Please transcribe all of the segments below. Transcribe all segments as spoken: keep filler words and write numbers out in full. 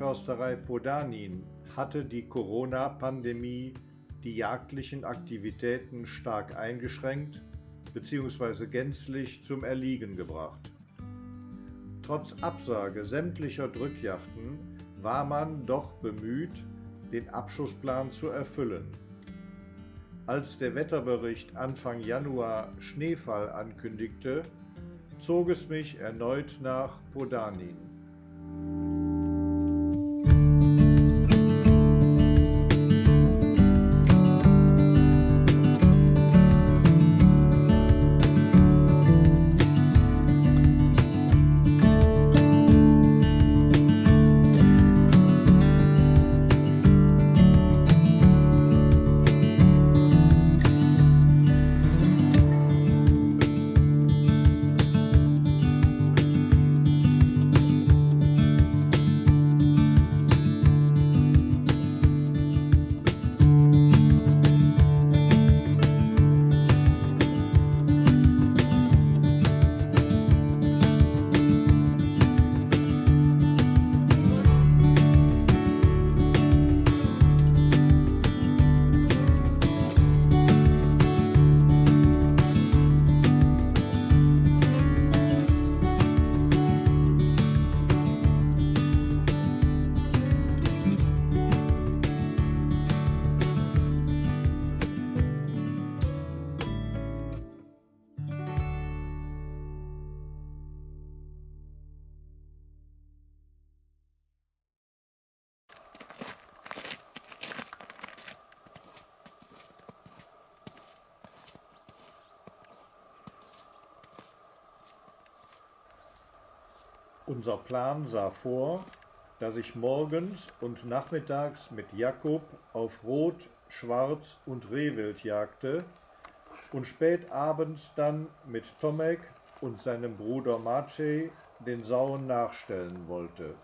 Försterei Podanin hatte die Corona-Pandemie die jagdlichen Aktivitäten stark eingeschränkt bzw. gänzlich zum Erliegen gebracht. Trotz Absage sämtlicher Drückjachten war man doch bemüht, den Abschussplan zu erfüllen. Als der Wetterbericht Anfang Januar Schneefall ankündigte, zog es mich erneut nach Podanin. Unser Plan sah vor, dass ich morgens und nachmittags mit Jakob auf Rot-, Schwarz- und Rehwild jagte und spät abends dann mit Tomek und seinem Bruder Maciej den Sauen nachstellen wollte.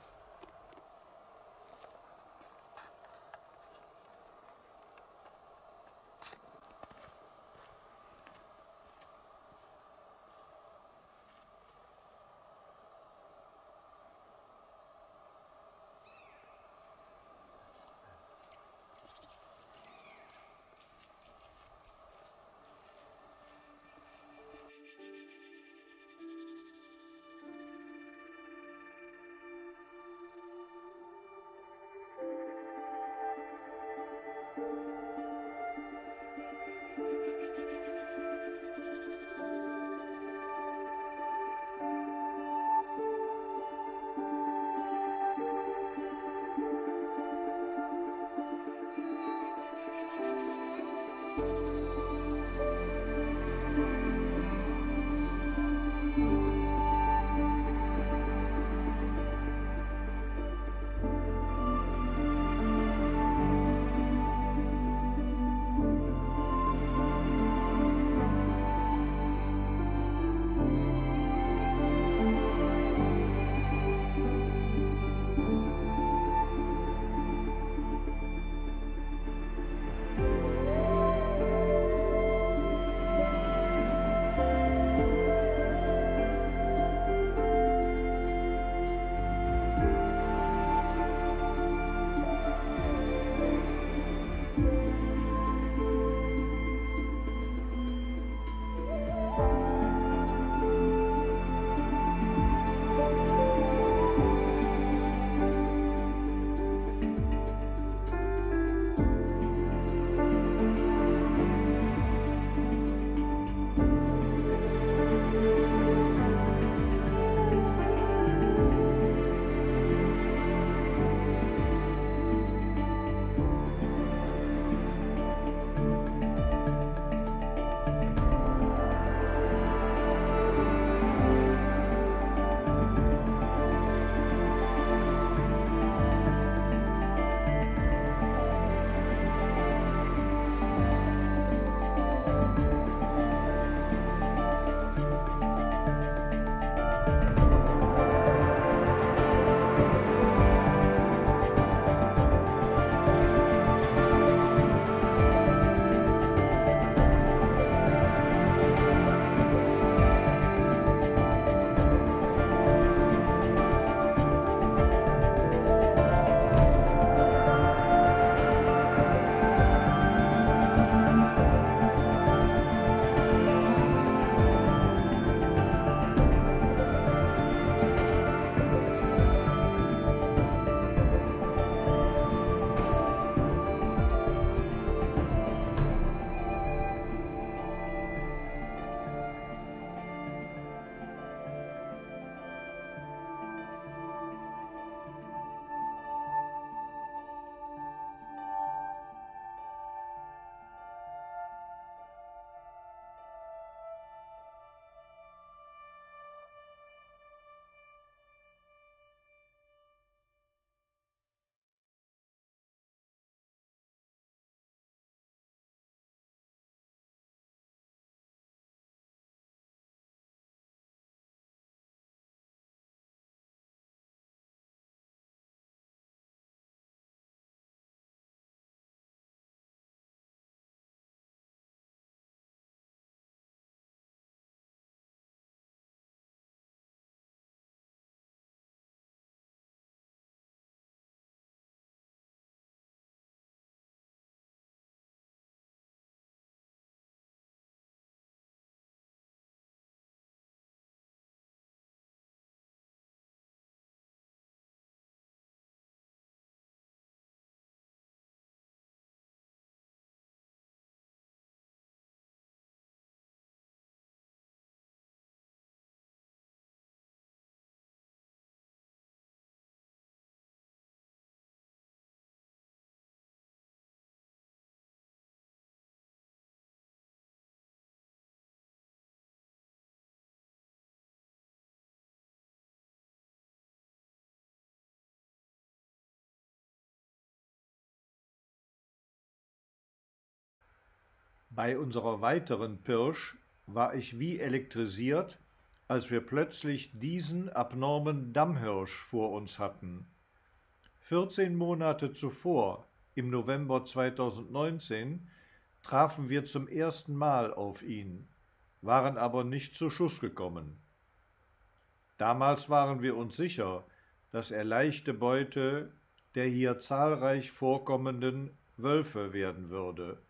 Bei unserer weiteren Pirsch war ich wie elektrisiert, als wir plötzlich diesen abnormen Dammhirsch vor uns hatten. vierzehn Monate zuvor, im November zweitausendneunzehn, trafen wir zum ersten Mal auf ihn, waren aber nicht zu Schuss gekommen. Damals waren wir uns sicher, dass er leichte Beute der hier zahlreich vorkommenden Wölfe werden würde.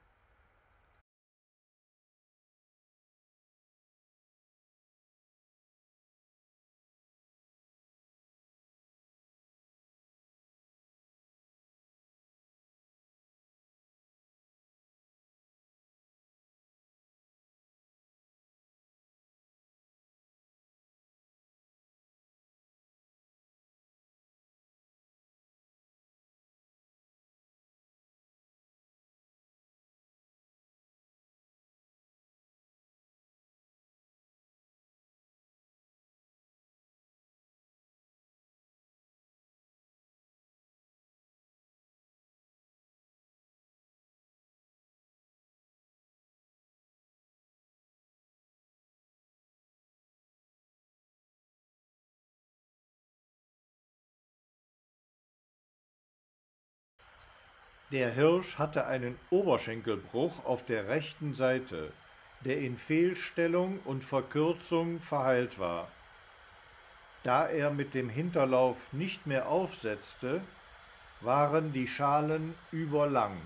Der Hirsch hatte einen Oberschenkelbruch auf der rechten Seite, der in Fehlstellung und Verkürzung verheilt war. Da er mit dem Hinterlauf nicht mehr aufsetzte, waren die Schalen überlang.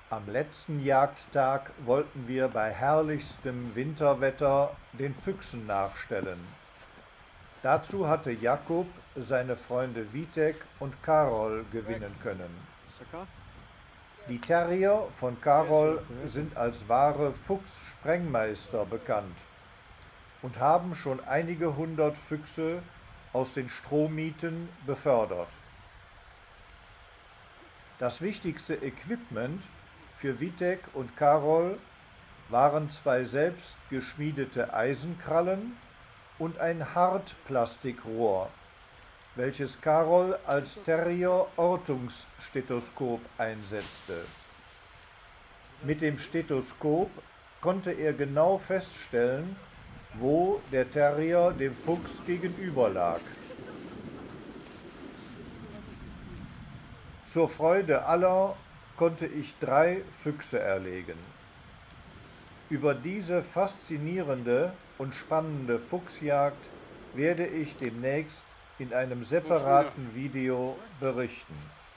Am letzten Jagdtag wollten wir bei herrlichstem Winterwetter den Füchsen nachstellen. Dazu hatte Jakub seine Freunde Witek und Karol gewinnen können. Die Terrier von Karol sind als wahre Fuchssprengmeister bekannt und haben schon einige hundert Füchse aus den Strohmieten befördert. Das wichtigste Equipment für Witek und Karol waren zwei selbst geschmiedete Eisenkrallen und ein Hartplastikrohr, welches Karol als Terrier-Ortungsstethoskop einsetzte. Mit dem Stethoskop konnte er genau feststellen, wo der Terrier dem Fuchs gegenüber lag. Zur Freude aller konnte ich drei Füchse erlegen. Über diese faszinierende und spannende Fuchsjagd werde ich demnächst in einem separaten Video berichten.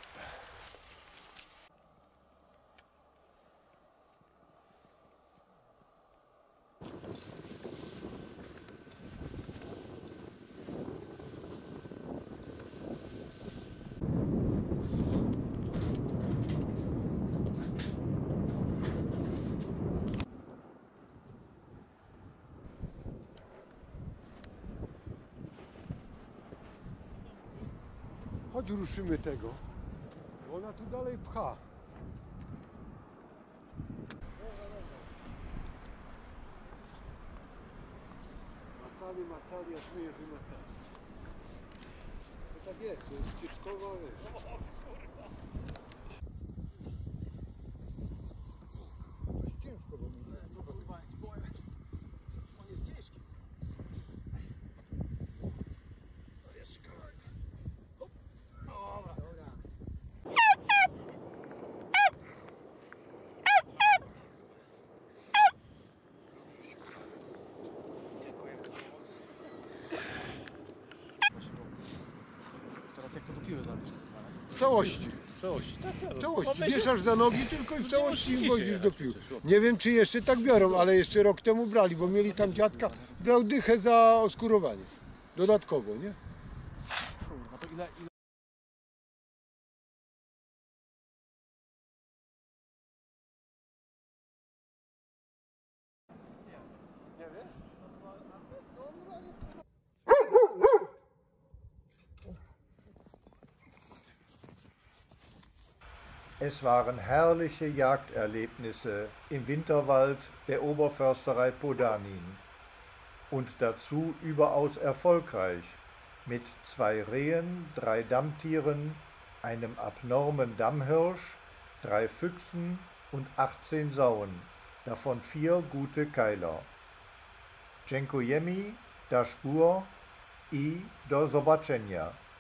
Chodź, ruszymy tego, bo ona tu dalej pcha. Macali, macali, aż my je wymacali. To tak jest, to jest ścieżkowo, wiesz. To jest ciężko, bo mi nie. Co kurwa, on jest ciężki. Jak to do piły zabić? W całości. W całości. W całości. Wieszasz za nogi tylko i w całości im wozisz do pił. Nie wiem, czy jeszcze tak biorą, ale jeszcze rok temu brali, bo mieli tam dziadka, brał dychę za oskurowanie. Dodatkowo, nie? Kurwa, to ile, ile... Es waren herrliche Jagderlebnisse im Winterwald der Oberförsterei Podanin und dazu überaus erfolgreich mit zwei Rehen, drei Dammtieren, einem abnormen Dammhirsch, drei Füchsen und achtzehn Sauen, davon vier gute Keiler. Dziękujemy, dasz było i do zobaczenia.